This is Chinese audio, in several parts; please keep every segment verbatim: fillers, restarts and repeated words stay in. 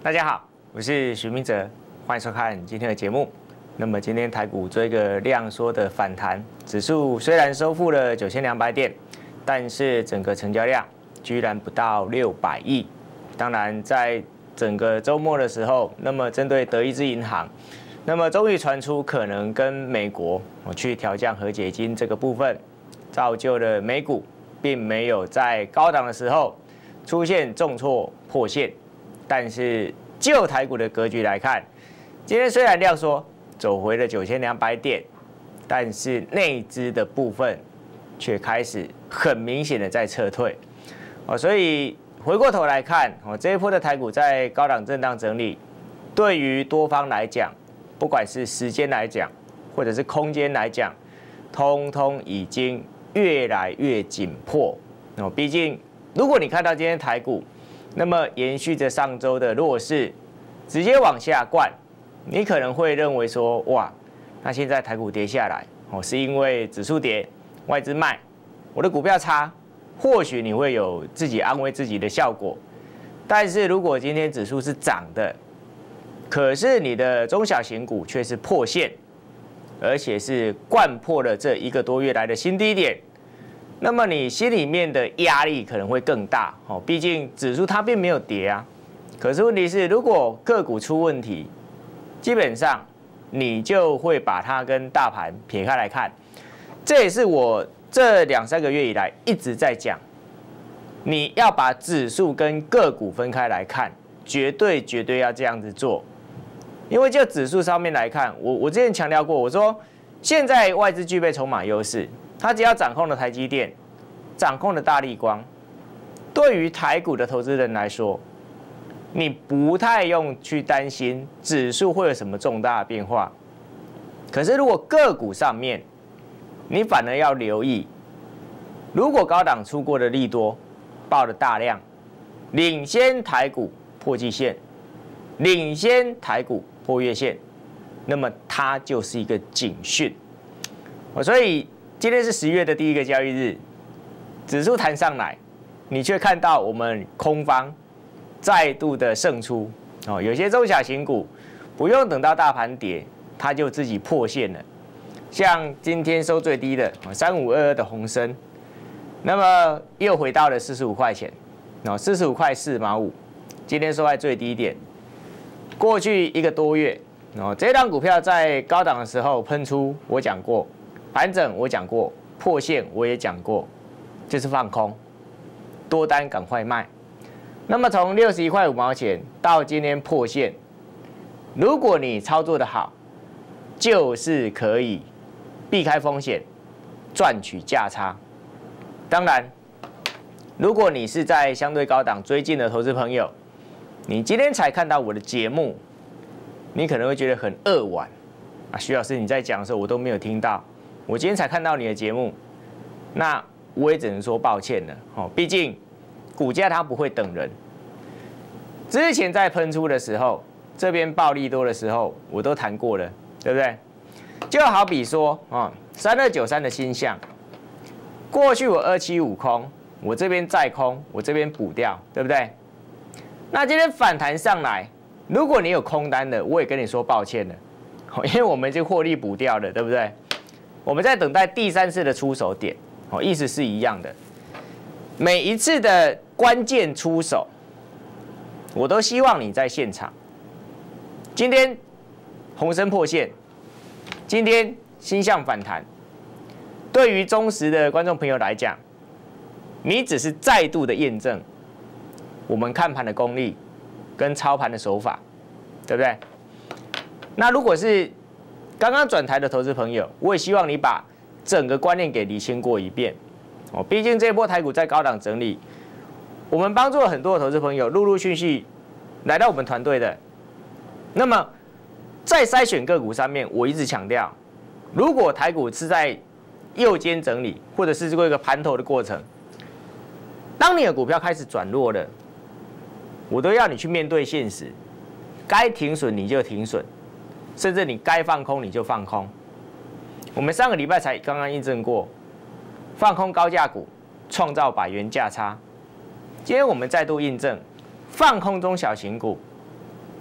大家好，我是许明哲，欢迎收看今天的节目。那么今天台股做一个量缩的反弹，指数虽然收复了九千两百点，但是整个成交量居然不到六百亿。当然，在整个周末的时候，那么针对德意志银行，那么终于传出可能跟美国我去调降和解金这个部分，造就了美股并没有在高档的时候出现重挫破线。但是就台股的格局来看，今天虽然量缩走回了九千两百点，但是内资的部分却开始很明显的在撤退哦，所以回过头来看哦，这一波的台股在高档震荡整理，对于多方来讲，不管是时间来讲，或者是空间来讲，通通已经越来越紧迫哦。毕竟，如果你看到今天台股，那么延续着上周的弱势，直接往下灌，你可能会认为说，哇，那现在台股跌下来，哦，是因为指数跌，外资卖，我的股票差，或许你会有自己安慰自己的效果。但是如果今天指数是涨的，可是你的中小型股却是破线，而且是灌破了这一个多月来的新低点。那么你心里面的压力可能会更大哦，毕竟指数它并没有跌啊。可是问题是，如果个股出问题，基本上你就会把它跟大盘撇开来看。这也是我这两三个月以来一直在讲，你要把指数跟个股分开来看，绝对绝对要这样子做。因为就指数上面来看，我我之前强调过，我说现在外资具备筹码优势。他只要掌控了台积电，掌控了大立光，对于台股的投资人来说，你不太用去担心指数会有什么重大的变化。可是如果个股上面，你反而要留意，如果高档出过的利多爆了大量，领先台股破季线，领先台股破月线，那么它就是一个警讯。所以今天是十月的第一个交易日，指数弹上来，你却看到我们空方再度的胜出哦。有些中小型股不用等到大盘跌，它就自己破线了。像今天收最低的三五二二的鸿升，那么又回到了四十五块钱哦，四十五块四毛五，今天收在最低点。过去一个多月哦，这档股票在高档的时候喷出，我讲过。盘整我讲过，破线我也讲过，就是放空，多单赶快卖。那么从六十一块五毛钱到今天破线，如果你操作的好，就是可以避开风险，赚取价差。当然，如果你是在相对高档追进的投资朋友，你今天才看到我的节目，你可能会觉得很扼腕啊，徐老师你在讲的时候我都没有听到。我今天才看到你的节目，那我也只能说抱歉了哦。毕竟股价它不会等人。之前在喷出的时候，这边暴利多的时候，我都谈过了，对不对？就好比说啊，三二九三的星象，过去我二七五空，我这边再空，我这边补掉，对不对？那今天反弹上来，如果你有空单的，我也跟你说抱歉了，因为我们已经获利补掉了，对不对？我们在等待第三次的出手点，哦，意思是一样的。每一次的关键出手，我都希望你在现场。今天鸿升破线，今天星象反弹，对于忠实的观众朋友来讲，你只是再度的验证我们看盘的功力跟操盘的手法，对不对？那如果是刚刚转台的投资朋友，我也希望你把整个观念给理清过一遍哦。毕竟这一波台股在高档整理，我们帮助了很多的投资朋友陆陆续续来到我们团队的。那么在筛选个股上面，我一直强调，如果台股是在右肩整理，或者是这个一个盘头的过程，当你的股票开始转弱了，我都要你去面对现实，该停损你就停损。甚至你该放空你就放空。我们上个礼拜才刚刚印证过，放空高价股，创造百元价差。今天我们再度印证，放空中小型股，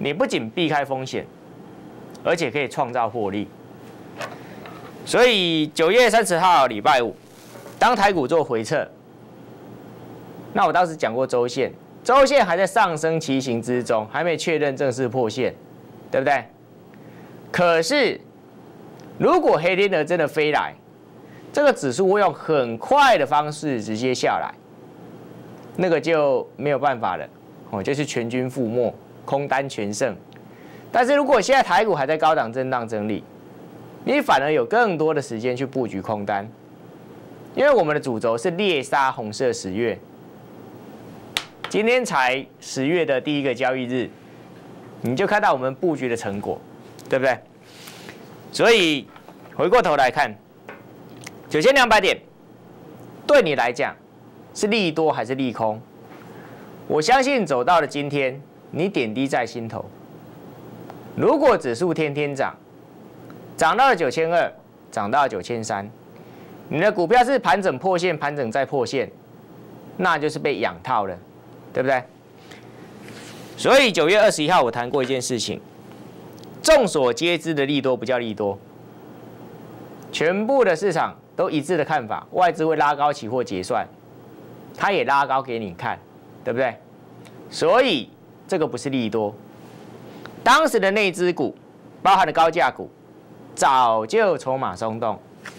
你不仅避开风险，而且可以创造获利。所以九月三十号礼拜五，当台股做回撤，那我当时讲过周线，周线还在上升骑行之中，还没确认正式破线，对不对？可是如果黑天鹅真的飞来，这个指数会用很快的方式直接下来，那个就没有办法了，哦，就是全军覆没，空单全胜。但是如果现在台股还在高档震荡整理，你反而有更多的时间去布局空单，因为我们的主轴是猎杀红色十月，今天才十月的第一个交易日，你就看到我们布局的成果，对不对？所以回过头来看，九千两百点对你来讲是利多还是利空？我相信走到了今天，你点滴在心头。如果指数天天涨，涨到了九千二，涨到了九千三，你的股票是盘整破线，盘整再破线，那就是被养套了，对不对？所以九月二十一号我谈过一件事情，众所皆知的利多不叫利多，全部的市场都一致的看法，外资会拉高期货结算，它也拉高给你看，对不对？所以这个不是利多。当时的内资股，包含的高价股，早就筹码松动。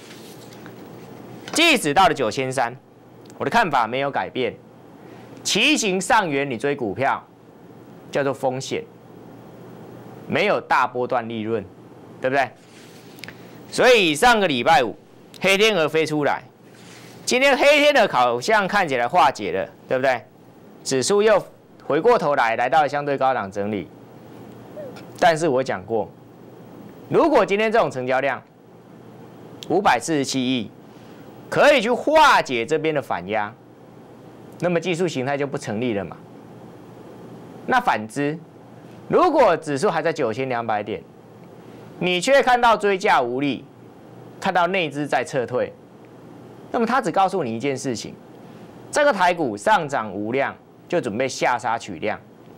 即使到了九千三，我的看法没有改变。骑行上缘，你追股票叫做风险，没有大波段利润，对不对？所以上个礼拜五，黑天鹅飞出来，今天黑天鹅好像看起来化解了，对不对？指数又回过头来，来到了相对高档整理。但是我讲过，如果今天这种成交量五百四十七亿，可以去化解这边的反压，那么技术形态就不成立了嘛。那反之，如果指数还在九千两百点，你却看到追价无力，看到内资在撤退，那么他只告诉你一件事情：这个台股上涨无量，就准备下杀取量。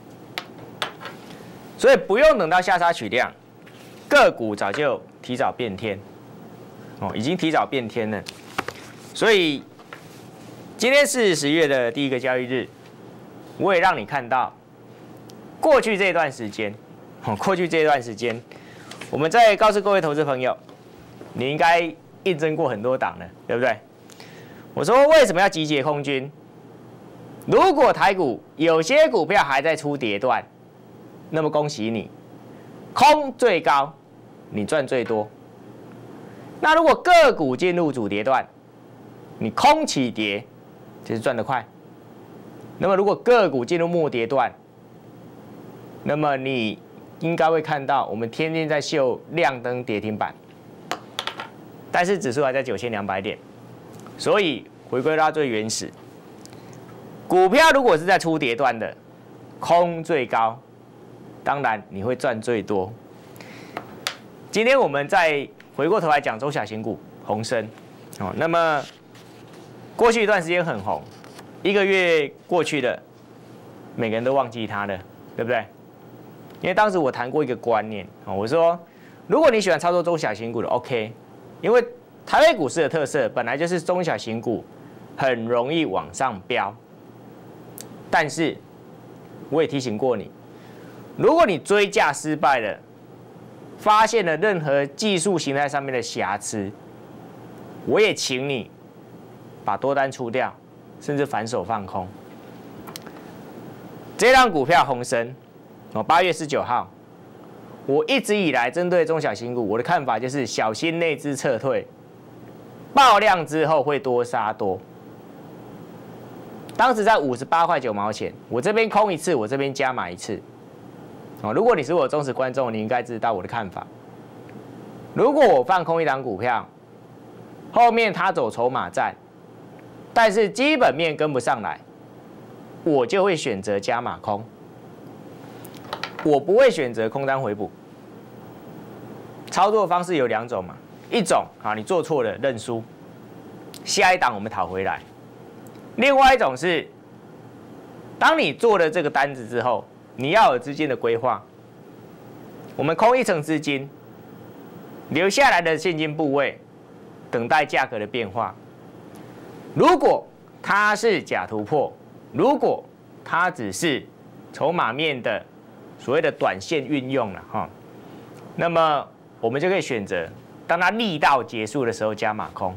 所以不用等到下杀取量，个股早就提早变天，哦，已经提早变天了。所以今天是十月的第一个交易日，我也让你看到，过去这段时间，哦，过去这段时间，我们在告诉各位投资朋友，你应该印证过很多档了，对不对？我说为什么要集结空军？如果台股有些股票还在出跌段，那么恭喜你，空最高，你赚最多。那如果个股进入主跌段，你空起跌，就是赚得快。那么如果个股进入末跌段，那么你应该会看到我们天天在秀亮灯跌停板，但是指数还在九千两百点，所以回归到最原始，股票如果是在初跌段的，空最高。当然你会赚最多。今天我们再回过头来讲中小型股，鸿升，哦，那么过去一段时间很红，一个月过去了，每个人都忘记它了，对不对？因为当时我谈过一个观念，哦，我说如果你喜欢操作中小型股的 ，OK， 因为台北股市的特色本来就是中小型股很容易往上飙，但是我也提醒过你。如果你追价失败了，发现了任何技术形态上面的瑕疵，我也请你把多单出掉，甚至反手放空。这张股票鸿升，哦，八月十九号，我一直以来针对中小型股，我的看法就是小心内资撤退，爆量之后会多杀多。当时在五十八块九毛钱，我这边空一次，我这边加码一次。哦，如果你是我的忠实观众，你应该知道我的看法。如果我放空一档股票，后面它走筹码战，但是基本面跟不上来，我就会选择加码空。我不会选择空单回补。操作方式有两种嘛，一种啊，你做错了认输，下一档我们讨回来；另外一种是，当你做了这个单子之后，你要有资金的规划， 我们空一层资金，留下来的现金部位，等待价格的变化。如果它是假突破，如果它只是筹码面的所谓的短线运用了哈，那么我们就可以选择，当它力道结束的时候加码空。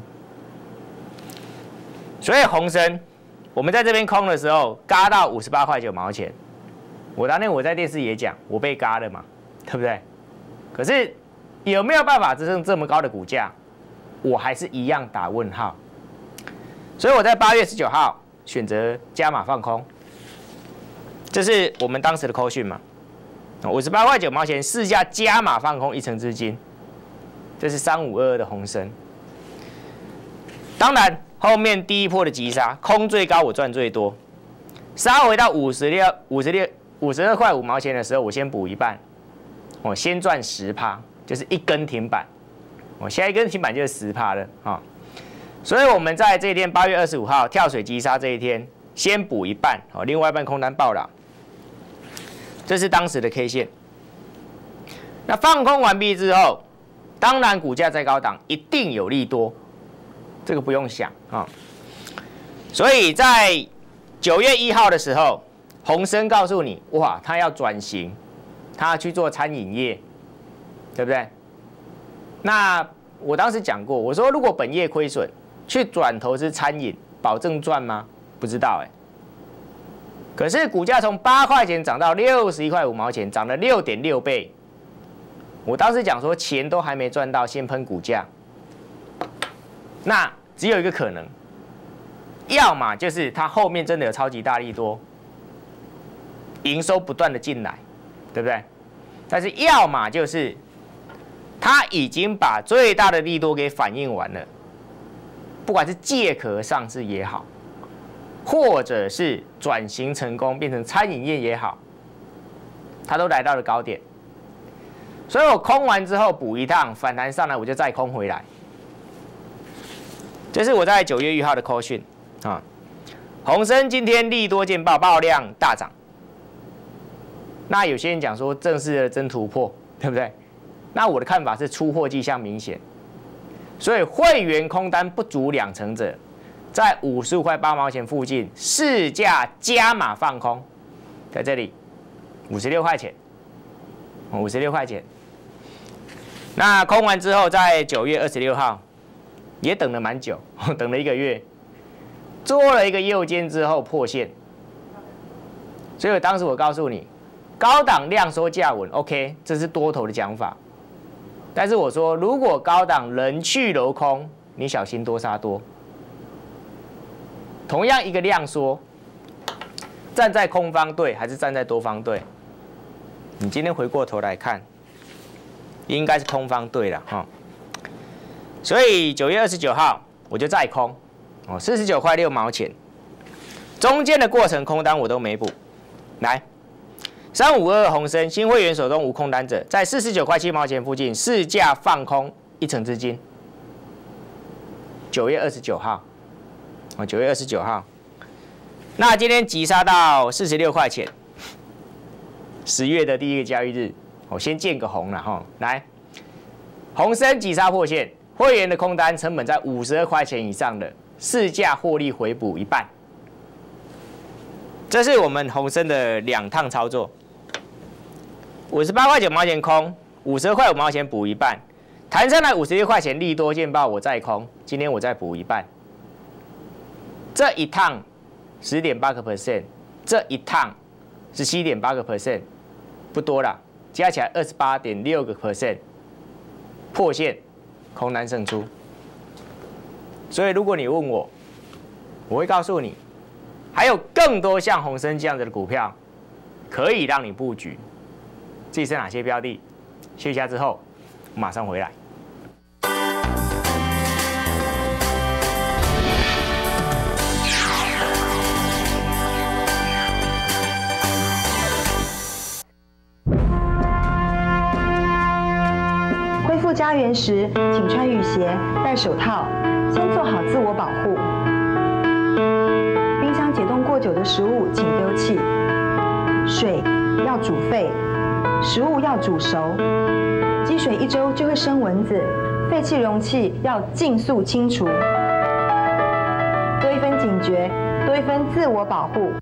所以鸿升，我们在这边空的时候，嘎到五十八块九毛钱。我当天我在电视也讲，我被嘎了嘛，对不对？可是有没有办法支撑这么高的股价？我还是一样打问号。所以我在八月十九号选择加码放空，这是我们当时的扣讯嘛，五十八块九毛钱市价加码放空一成资金，这是三五二二的鸿升。当然后面第一波的急杀，空最高我赚最多，杀回到五十六、五十六、五十二块五毛钱的时候，我先补一半，我先赚十趴，就是一根停板，我下一根停板就是十趴了啊。所以我们在这一天八月二十五号跳水急杀这一天，先补一半，哦，另外一半空单爆了，这是当时的 K 线。那放空完毕之后，当然股价再高档，一定有利多，这个不用想啊。所以在九月一号的时候，鸿升告诉你，哇，他要转型，他要去做餐饮业，对不对？那我当时讲过，我说如果本业亏损，去转投资餐饮，保证赚吗？不知道哎、欸。可是股价从八块钱涨到六十一块五毛钱，涨了六点六倍。我当时讲说，钱都还没赚到，先喷股价。那只有一个可能，要么就是它后面真的有超级大利多，营收不断的进来，对不对？但是要么就是它已经把最大的利多给反映完了。不管是借壳上市也好，或者是转型成功变成餐饮业也好，它都来到了高点。所以我空完之后补一趟，反弹上来我就再空回来。这是我在九月一号的 call 讯啊。鸿升今天利多见报，爆量大涨。那有些人讲说正式的真突破，对不对？那我的看法是出货迹象明显。所以会员空单不足两成者，在五十五块八毛钱附近市价加码放空，在这里五十六块钱，五十六块钱。那空完之后，在九月二十六号也等了蛮久，等了一个月，做了一个右肩之后破线。所以当时我告诉你，高档量缩价稳 ，OK， 这是多头的讲法。但是我说，如果高档人去楼空，你小心多杀多。同样一个量缩，站在空方队还是站在多方队？你今天回过头来看，应该是空方队了哈。所以九月二十九号我就再空，哦，四十九块六毛钱，中间的过程空单我都没补。来。三五二二鸿升新会员手中无空单者，在四十九块七毛钱附近市价放空一成资金。九月二十九号，哦，九月二十九号，那今天急杀到四十六块钱，十月的第一个交易日，我先见个红了哈。来，鸿升急杀破线，会员的空单成本在五十二块钱以上的，市价获利回补一半。这是我们鸿升的两趟操作。五十八块九毛钱空，五十二块五毛钱补一半，弹上来五十六块钱利多见报，我再空，今天我再补一半。这一趟十点八个 percent， 这一趟十七点八个 percent， 不多了，加起来二十八点六个 percent， 破线，空单胜出。所以如果你问我，我会告诉你，还有更多像鸿升这样子的股票，可以让你布局。至于是哪些标的？休息一下之后，我马上回来。 恢复家园时，请穿雨鞋、戴手套，先做好自我保护。冰箱解冻过久的食物请丢弃。水要煮沸。 食物要煮熟，积水一周就会生蚊子，废弃容器要尽速清除。多一分警觉，多一分自我保护。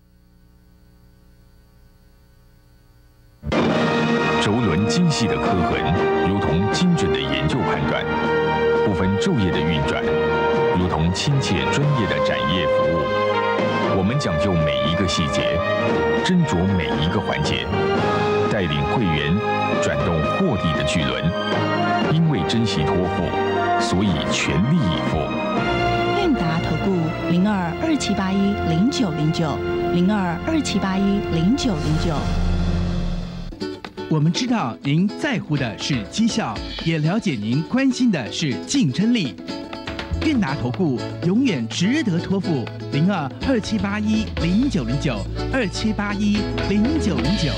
轴轮精细的刻痕，如同精准的研究判断；不分昼夜的运转，如同亲切专业的展业服务。我们讲究每一个细节，斟酌每一个环节，带领会员转动获利的巨轮。因为珍惜托付，所以全力以赴。 韵达投顾零二二七八一零九零九零二二七八一零九零九。 我们知道您在乎的是绩效，也了解您关心的是竞争力。韵达投顾永远值得托付，零二二七八一零九零九二七八一零九零九。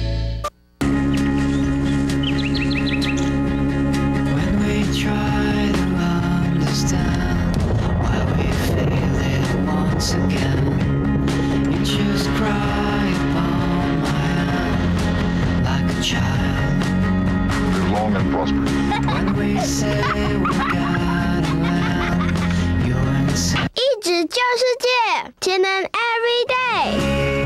一直救世界，节能 every day。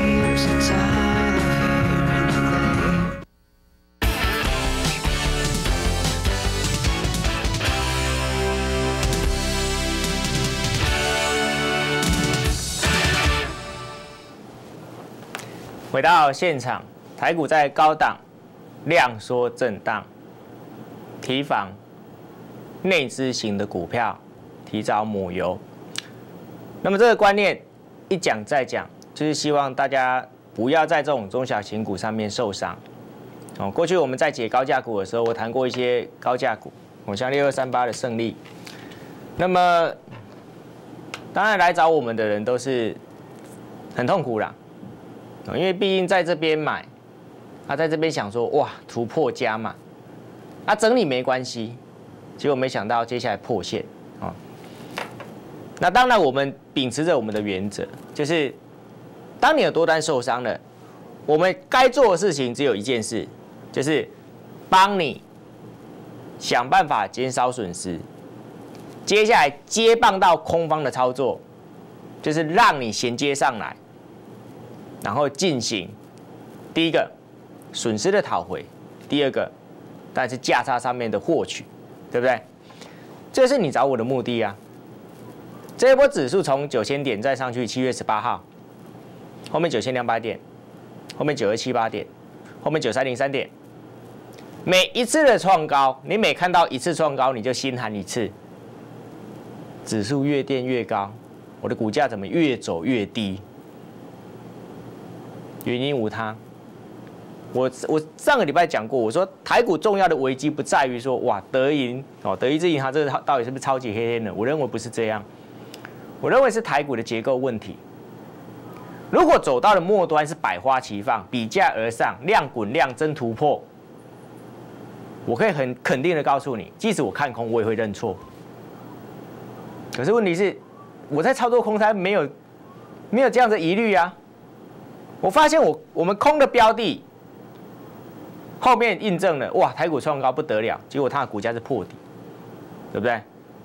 回到现场，台股在高档量缩震荡，提防内资型的股票提早抹油。那么这个观念一讲再讲，就是希望大家不要在这种中小型股上面受伤。哦，过去我们在解高价股的时候，我谈过一些高价股，我像六二三八的胜利。那么当然来找我们的人都是很痛苦啦，因为毕竟在这边买，他在这边想说哇突破加码，啊整理没关系，结果没想到接下来破线啊。那当然我们秉持着我们的原则，就是当你的多单受伤了，我们该做的事情只有一件事，就是帮你想办法减少损失。接下来接棒到空方的操作，就是让你衔接上来，然后进行第一个损失的讨回，第二个当然是价差上面的获取，对不对？这是你找我的目的啊。这一波指数从九千点再上去，七月十八号，后面九千两百点，后面九二七八点，后面九三零三点，每一次的创高，你每看到一次创高，你就心寒一次。指数越垫越高，我的股价怎么越走越低？原因无他，我我上个礼拜讲过，我说台股重要的危机不在于说哇德银哦德意志银行这个到底是不是超级黑天鹅？我认为不是这样，我认为是台股的结构问题。如果走到了末端是百花齐放，比价而上，量滚量真突破，我可以很肯定的告诉你，即使我看空，我也会认错。可是问题是，我在操作空单没有没有这样的疑虑啊。我发现我我们空的标的后面印证了，哇，台股创高不得了，结果它的股价是破底，对不对？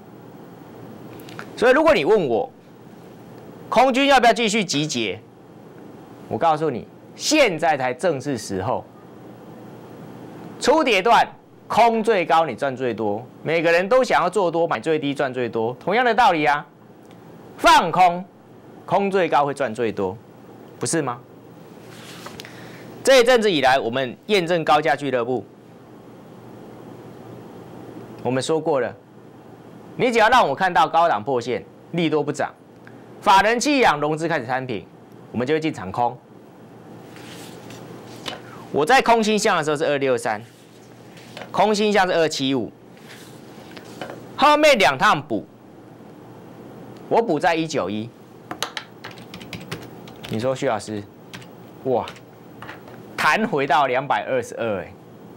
所以如果你问我，空军要不要继续集结？我告诉你，现在才正是时候。初跌段空最高，你赚最多，每个人都想要做多，买最低赚最多，同样的道理啊。放空，空最高会赚最多，不是吗？这一阵子以来，我们验证高价俱乐部，我们说过了，你只要让我看到高档破线，利多不涨，法人弃养，融资开始摊平，我们就会进场空。我在空心向的时候是二六三，空心向是二七五，后面两趟补，我补在一九一。你说徐老师，哇！弹回到两百二十二，哎，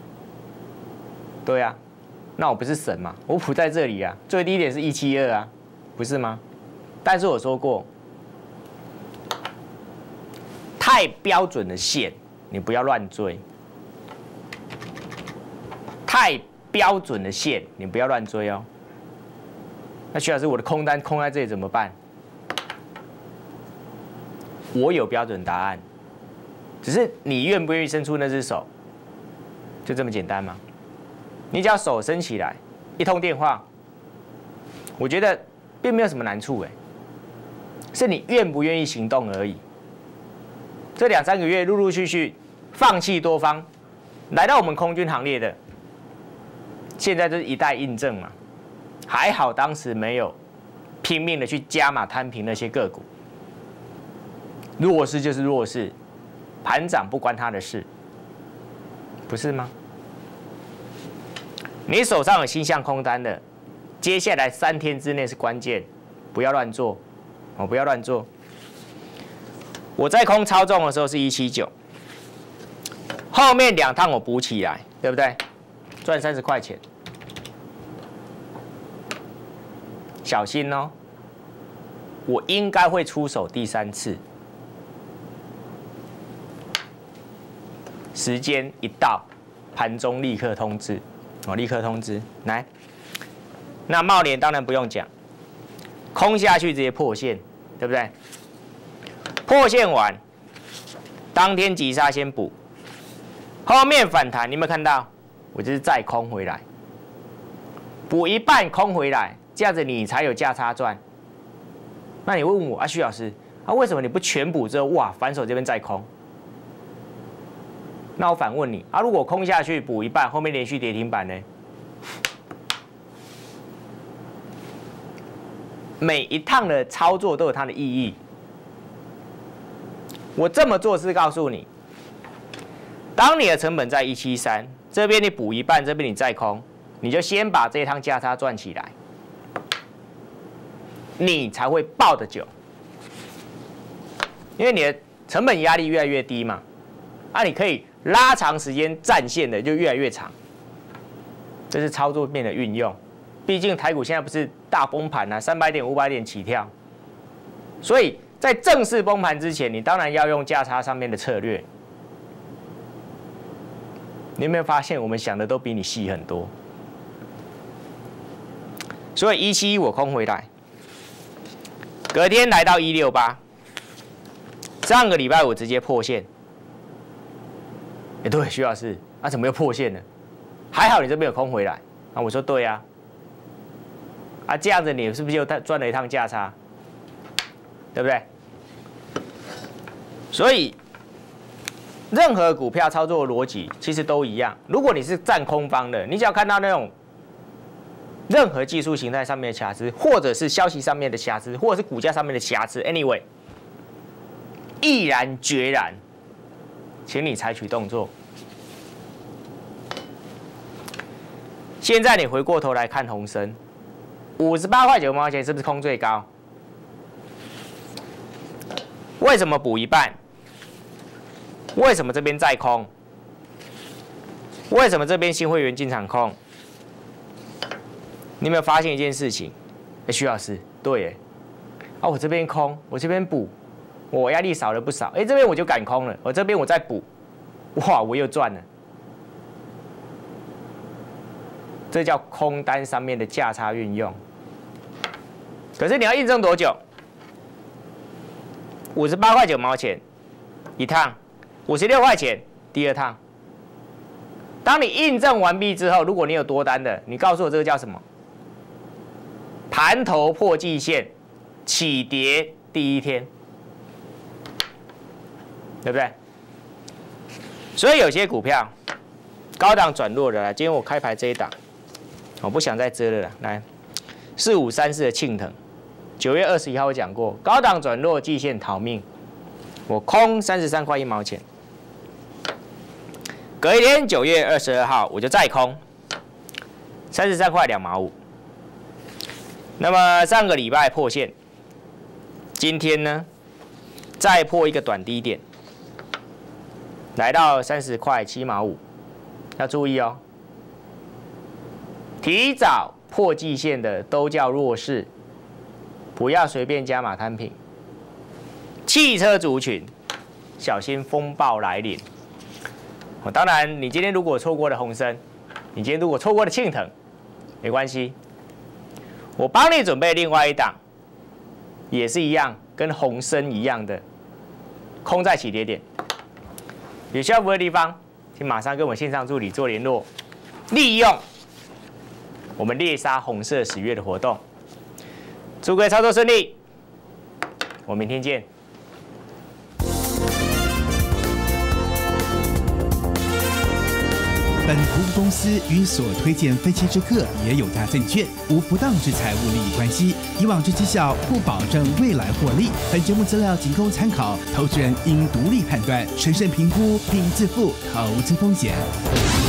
对啊，那我不是神嘛？我补在这里啊，最低点是一七二啊，不是吗？但是我说过，太标准的线，你不要乱追。 太标准的线，你不要乱追哦。那徐老师，我的空单空在这里怎么办？我有标准答案，只是你愿不愿意伸出那只手，就这么简单嘛。你只要手伸起来，一通电话，我觉得并没有什么难处哎，是你愿不愿意行动而已。这两三个月陆陆续续放弃多方，来到我们空军行列的，现在就是一代印证嘛。还好当时没有拼命的去加码摊平那些个股，弱势就是弱势，盘涨不关他的事，不是吗？你手上有新向空单的，接下来三天之内是关键，不要乱做，哦，不要乱做。我在空操纵的时候是一七九，后面两趟我补起来，对不对？赚三十块钱。小心哦，我应该会出手第三次。时间一到，盘中立刻通知，哦，立刻通知。来，那茂联当然不用讲，空下去直接破线，对不对？破线完，当天急杀先补，后面反弹，你有没有看到？我就是再空回来，补一半空回来。这样子你才有价差赚。那你问我啊，徐老师，啊为什么你不全补之后，哇，反手这边再空？那我反问你啊，如果空下去补一半，后面连续跌停板呢？每一趟的操作都有它的意义。我这么做是告诉你，当你的成本在一七三，这边你补一半，这边你再空，你就先把这一趟价差赚起来。你才会抱得久，因为你的成本压力越来越低嘛，啊，你可以拉长时间站线的就越来越长，这是操作面的运用。毕竟台股现在不是大崩盘啊，三百点、五百点起跳，所以在正式崩盘之前，你当然要用价差上面的策略。你有没有发现我们想的都比你细很多？所以一七一我空回来。隔天来到一六八，上个礼拜我直接破线。哎，对，徐老师，啊，怎么又破线了？还好你这边有空回来。啊，我说对啊。啊，这样子你是不是又赚了一趟价差？对不对？所以，任何股票操作的逻辑其实都一样。如果你是站空方的，你只要看到那种任何技术形态上面的瑕疵，或者是消息上面的瑕疵，或者是股价上面的瑕疵 ，anyway， 毅然决然，请你采取动作。现在你回过头来看鸿升，五十八块九毛钱是不是空最高？为什么补一半？为什么这边再空？为什么这边新会员进场空？你有没有发现一件事情？哎，徐老师，对耶，啊，我这边空，我这边补，我压力少了不少。哎，这边我就敢空了，我这边我再补，哇，我又赚了。这叫空单上面的价差运用。可是你要印证多久？五十八块九毛钱一趟，五十六块钱第二趟。当你印证完毕之后，如果你有多单的，你告诉我这个叫什么？盘头破季线，起跌第一天，对不对？所以有些股票高档转弱的啦，今天我开牌这一档，我不想再遮了啦。来，四五三四的庆腾，九月二十一号我讲过，高档转弱，季线逃命，我空三十三块一毛钱。隔一天九月二十二号我就再空三十三块两毛五。那么上个礼拜破线，今天呢再破一个短低点，来到三十块七毛五，要注意哦。提早破季线的都叫弱势，不要随便加码摊平。汽车族群小心风暴来临。当然，你今天如果错过了鸿升， 你今天如果错过了庆腾，没关系，我帮你准备另外一档，也是一样，跟鸿升一样的空在起跌点，有需要服务的地方，请马上跟我们线上助理做联络，利用我们猎杀红色十月的活动。祝各位操作顺利，我们明天见。 本服务公司与所推荐分期之客也有价证券无不当之财务利益关系，以往之绩效不保证未来获利。本节目资料仅供参考，投资人应独立判断、审慎评估并自负投资风险。